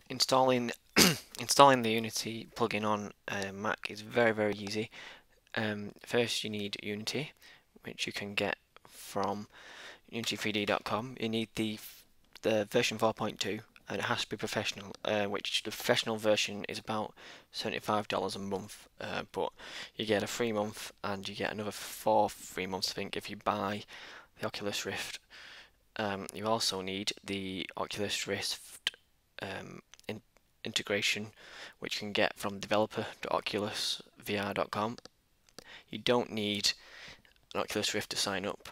Installing installing the Unity plugin on Mac is very easy. First you need Unity, which you can get from unity3d.com. You need the version 4.2, and it has to be professional, which the professional version is about $75 a month, but you get a free month and you get another 4 free months I think if you buy the Oculus Rift. You also need the Oculus Rift integration, which you can get from developer.oculusvr.com. You don't need an Oculus Rift to sign up,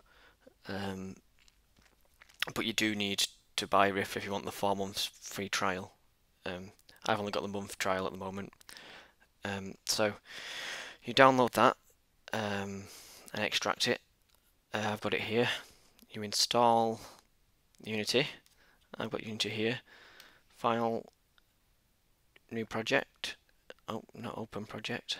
but you do need to buy Rift if you want the 4 months free trial. I've only got the month trial at the moment. So you download that and extract it. I've got it here. You install Unity. I've got Unity here. File, new project. Oh, not open project.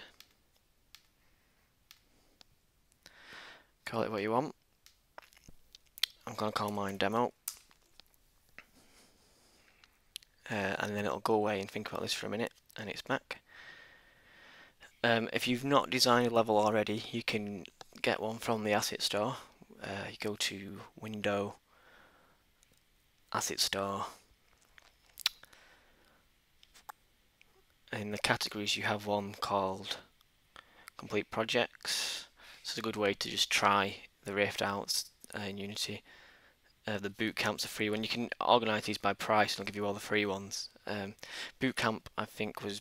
Call it what you want. I'm going to call mine demo. And then it'll go away and think about this for a minute, and it's back. If you've not designed a level already, you can get one from the asset store. You go to Window, Asset Store. In the categories you have one called Complete Projects. This is a good way to just try the Rift out in Unity. The bootcamp's a free one. You can organise these by price and I'll give you all the free ones. Bootcamp I think was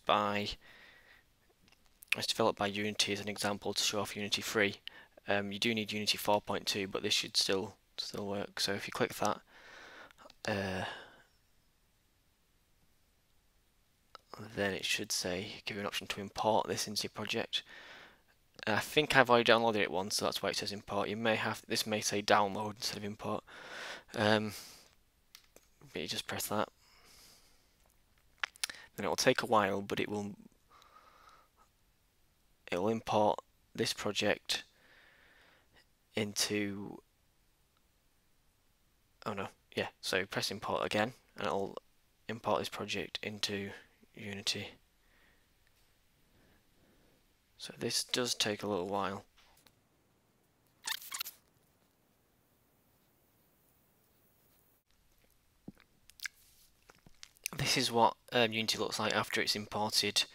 developed by Unity as an example to show off Unity free. You do need Unity 4.2, but this should still work. So if you click that, then it should give you an option to import this into your project. I think I've already downloaded it once, so that's why it says import. This may say download instead of import. But you just press that. Then it will take a while, but it will import this project into. Oh no, yeah. So press import again, and it'll import this project into Unity. So this does take a little while. This is what Unity looks like after it's imported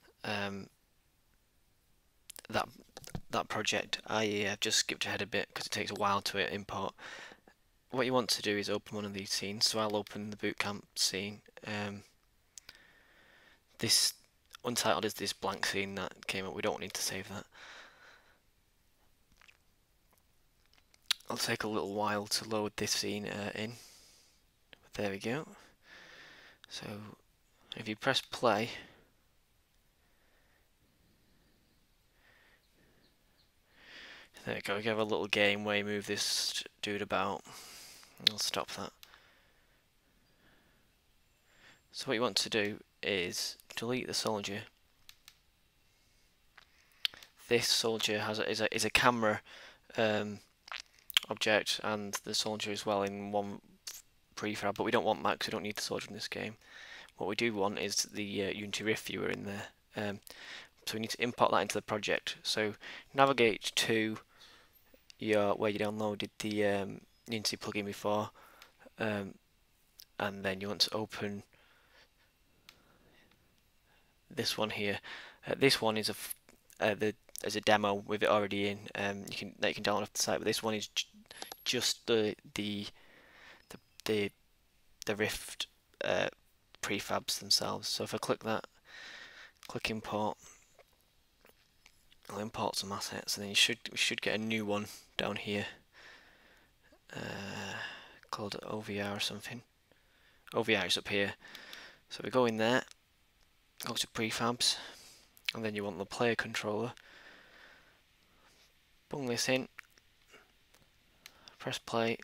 that project. I've just skipped ahead a bit because it takes a while to import. What you want to do is open one of these scenes. So I'll open the bootcamp scene. This untitled is this blank scene that came up. We don't need to save that. It'll take a little while to load this scene in. But there we go. So if you press play, there we go. We have a little game where you move this dude about. I'll stop that. So what you want to do is delete the soldier. This soldier is a camera object, and the soldier as well in one prefab, but we don't want that because we don't need the soldier in this game. What we do want is the Unity Rift viewer in there. So we need to import that into the project. So navigate to where you downloaded the Unity plugin before, and then you want to open this one here. This one is as a demo with it already in. You can download off the site, but this one is just the Rift prefabs themselves. So if I click that, click import, I'll import some assets, and then we should get a new one down here called OVR or something. OVR is up here. So we go in there, go to prefabs, and then you want the player controller. Bung this in, press play,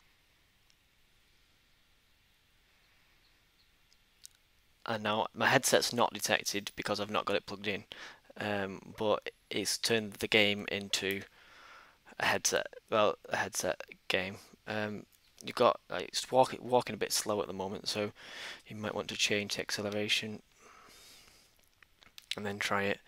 and now my headset's not detected because I've not got it plugged in, but it's turned the game into a headset game. you've got like, it's walking a bit slow at the moment, so you might want to change the acceleration and then try it.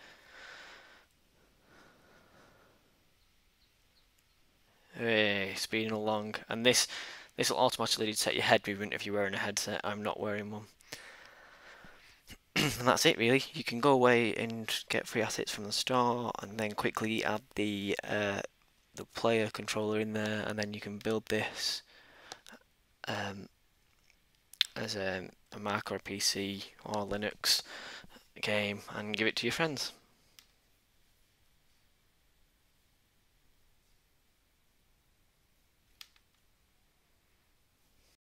Hey, speeding along, and this will automatically detect your head movement if you're wearing a headset. I'm not wearing one. And that's it really. You can go away and get free assets from the store, and then quickly add the player controller in there, and then you can build this as a Mac or a PC or Linux game and give it to your friends.